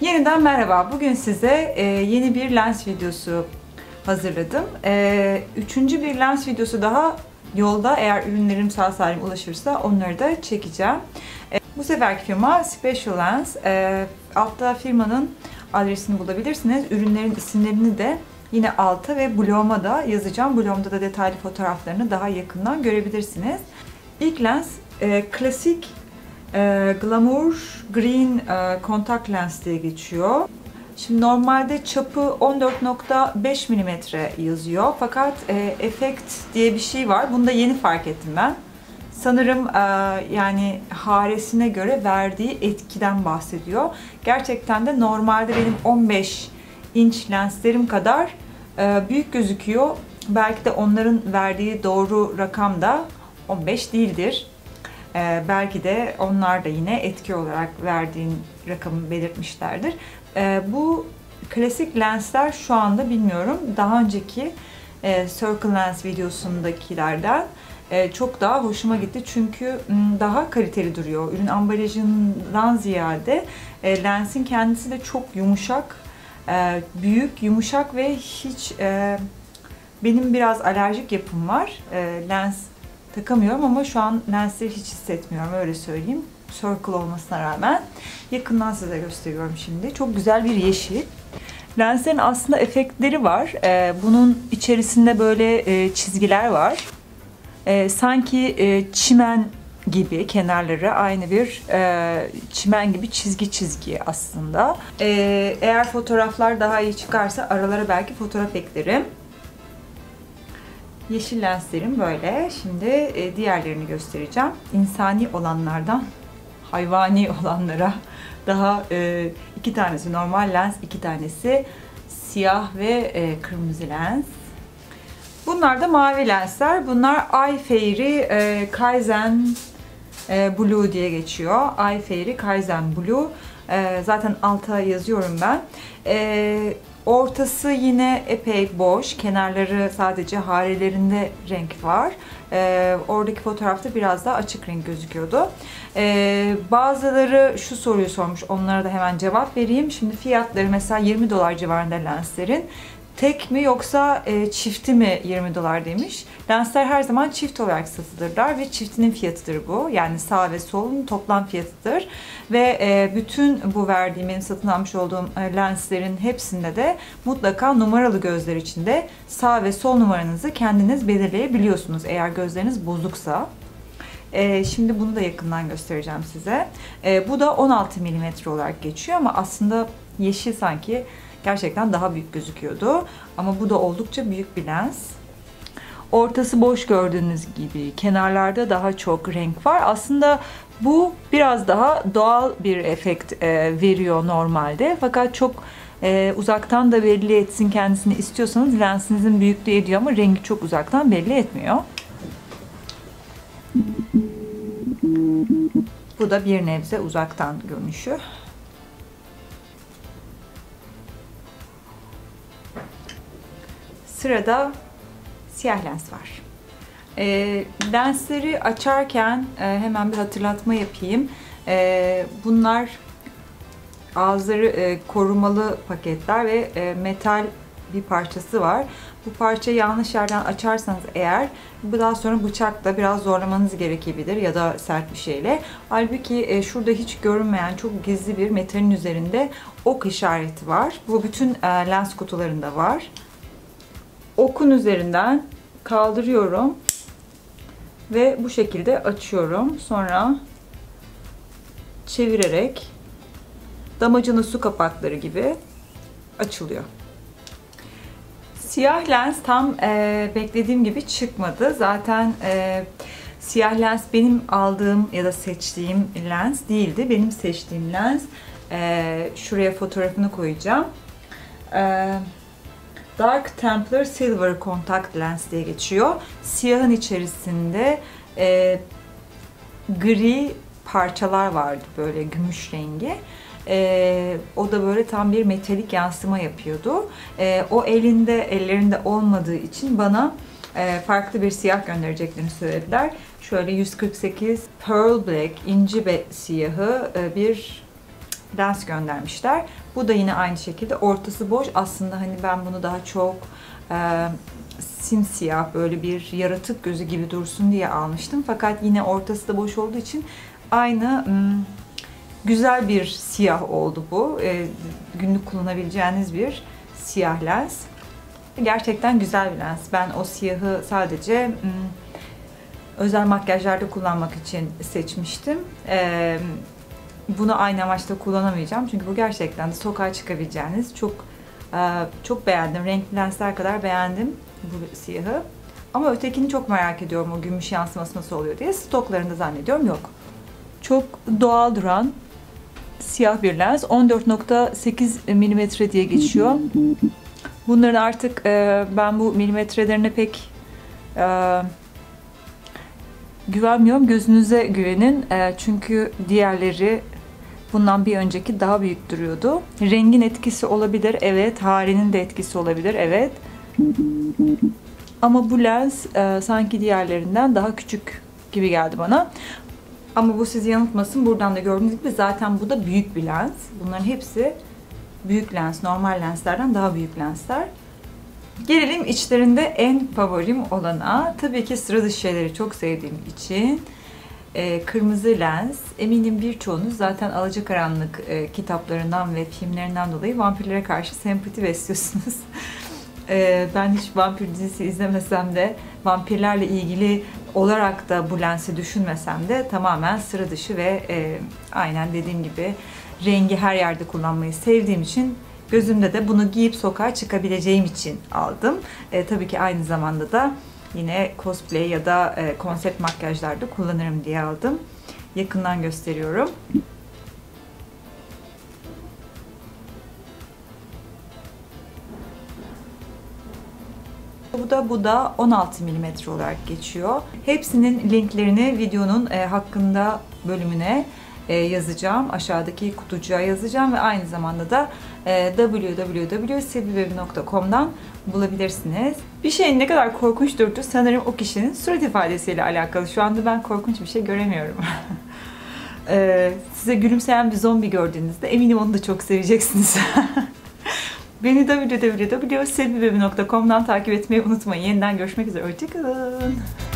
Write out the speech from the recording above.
Yeniden merhaba. Bugün size yeni bir lens videosu hazırladım. Üçüncü bir lens videosu daha yolda. Eğer ürünlerim sağ salim ulaşırsa onları da çekeceğim. Bu seferki firma Special Lens. Altta firmanın adresini bulabilirsiniz. Ürünlerin isimlerini de yine alta ve bloguma da yazacağım. Blogumda da detaylı fotoğraflarını daha yakından görebilirsiniz. İlk lens klasik Glamour Green kontak lens diye geçiyor. Şimdi normalde çapı 14.5 mm yazıyor. Fakat efekt diye bir şey var. Bunu da yeni fark ettim ben. Sanırım yani haresine göre verdiği etkiden bahsediyor. Gerçekten de normalde benim 15 inç lenslerim kadar büyük gözüküyor. Belki de onların verdiği doğru rakam da 15 değildir. Belki de onlar da yine etki olarak verdiğin rakamı belirtmişlerdir. Bu klasik lensler şu anda bilmiyorum. Daha önceki Circle Lens videosundakilerden çok daha hoşuma gitti. Çünkü daha kaliteli duruyor. Ürün ambalajından ziyade lensin kendisi de çok yumuşak, büyük, yumuşak ve hiç benim biraz alerjik yapım var. Lens takamıyorum ama şu an lensleri hiç hissetmiyorum, öyle söyleyeyim. Circle olmasına rağmen. Yakından size gösteriyorum şimdi. Çok güzel bir yeşil. Lenslerin aslında efektleri var. Bunun içerisinde böyle çizgiler var. Sanki çimen gibi kenarları aynı bir çimen gibi çizgi aslında. Eğer fotoğraflar daha iyi çıkarsa aralara belki fotoğraf eklerim. Yeşil lenslerim böyle. Şimdi diğerlerini göstereceğim. İnsani olanlardan hayvani olanlara daha iki tanesi normal lens, iki tanesi siyah ve kırmızı lens. Bunlar da mavi lensler. Bunlar iFairy Kaizen Blue diye geçiyor. iFairy Kaizen Blue. Zaten alta yazıyorum ben. Ortası yine epey boş. Kenarları sadece harelerinde renk var. Oradaki fotoğrafta biraz daha açık renk gözüküyordu. Bazıları şu soruyu sormuş. Onlara da hemen cevap vereyim. Şimdi fiyatları mesela $20 civarında lenslerin. Tek mi yoksa çifti mi $20 demiş. Lensler her zaman çift olarak satılırlar ve çiftinin fiyatıdır bu. Yani sağ ve solun toplam fiyatıdır. Ve bütün bu verdiğim, benim satın almış olduğum lenslerin hepsinde de mutlaka numaralı gözler içinde sağ ve sol numaranızı kendiniz belirleyebiliyorsunuz eğer gözleriniz bozuksa. Şimdi bunu da yakından göstereceğim size. Bu da 16 mm olarak geçiyor ama aslında yeşil sanki gerçekten daha büyük gözüküyordu. Ama bu da oldukça büyük bir lens. Ortası boş gördüğünüz gibi. Kenarlarda daha çok renk var. Aslında bu biraz daha doğal bir efekt veriyor normalde. Fakat çok uzaktan da belli etsin kendisini istiyorsanız lensinizin büyüklüğü ediyor ama rengi çok uzaktan belli etmiyor. Bu da bir nebze uzaktan görünüşü. Sırada siyah lens var. Lensleri açarken hemen bir hatırlatma yapayım. Bunlar ağızları korumalı paketler ve metal bir parçası var. Bu parçayı yanlış yerden açarsanız eğer daha sonra bıçakla biraz zorlamanız gerekebilir ya da sert bir şeyle. Halbuki şurada hiç görünmeyen çok gizli bir metalin üzerinde ok işareti var. Bu bütün lens kutularında var. Okun üzerinden kaldırıyorum ve bu şekilde açıyorum. Sonra çevirerek damacana su kapakları gibi açılıyor. Siyah lens tam beklediğim gibi çıkmadı. Zaten siyah lens benim aldığım ya da seçtiğim lens değildi. Benim seçtiğim lens şuraya fotoğrafını koyacağım. Dark Templar Silver Contact Lens diye geçiyor. Siyahın içerisinde gri parçalar vardı, böyle gümüş rengi. O da böyle tam bir metalik yansıma yapıyordu. O ellerinde olmadığı için bana farklı bir siyah göndereceklerini söylediler. Şöyle 148 Pearl Black inci siyahı bir lens göndermişler. Bu da yine aynı şekilde ortası boş. Aslında hani ben bunu daha çok simsiyah, böyle bir yaratık gözü gibi dursun diye almıştım. Fakat yine ortası da boş olduğu için aynı güzel bir siyah oldu bu. Günlük kullanabileceğiniz bir siyah lens. Gerçekten güzel bir lens. Ben o siyahı sadece özel makyajlarda kullanmak için seçmiştim. Bunu aynı amaçla kullanamayacağım. Çünkü bu gerçekten de sokağa çıkabileceğiniz çok beğendim. Renkli lensler kadar beğendim bu siyahı. Ama ötekini çok merak ediyorum. O gümüş yansıması nasıl oluyor diye. Stoklarında zannediyorum yok. Çok doğal duran siyah bir lens. 14.8 mm diye geçiyor. Bunların artık ben bu milimetrelerine pek güvenmiyorum. Gözünüze güvenin. Çünkü diğerleri bundan bir önceki daha büyük duruyordu. Rengin etkisi olabilir. Evet. Halinin de etkisi olabilir. Evet. Ama bu lens sanki diğerlerinden daha küçük gibi geldi bana. Ama bu sizi yanıltmasın. Buradan da gördüğünüz gibi zaten bu da büyük bir lens. Bunların hepsi büyük lens. Normal lenslerden daha büyük lensler. Gelelim içlerinde en favorim olana. Tabii ki sıra dışı şeyleri çok sevdiğim için kırmızı lens. Eminim birçoğunuz zaten Alacakaranlık kitaplarından ve filmlerinden dolayı vampirlere karşı sempati besliyorsunuz. Ben hiç vampir dizisi izlemesem de, vampirlerle ilgili olarak da bu lensi düşünmesem de tamamen sıra dışı ve aynen dediğim gibi rengi her yerde kullanmayı sevdiğim için gözümde de bunu giyip sokağa çıkabileceğim için aldım. Tabii ki aynı zamanda da yine cosplay ya da konsept makyajlarda kullanırım diye aldım. Yakından gösteriyorum. Bu da 16 mm olarak geçiyor. Hepsinin linklerini videonun hakkında bölümüne yazacağım. Aşağıdaki kutucuğa yazacağım ve aynı zamanda da www.silvibaby.com'dan bulabilirsiniz. Bir şeyin ne kadar korkunç durduğu sanırım o kişinin surat ifadesiyle alakalı. Şu anda ben korkunç bir şey göremiyorum. Size gülümseyen bir zombi gördüğünüzde eminim onu da çok seveceksiniz. Beni www.silvibaby.com'dan takip etmeyi unutmayın. Yeniden görüşmek üzere. Hoşçakalın.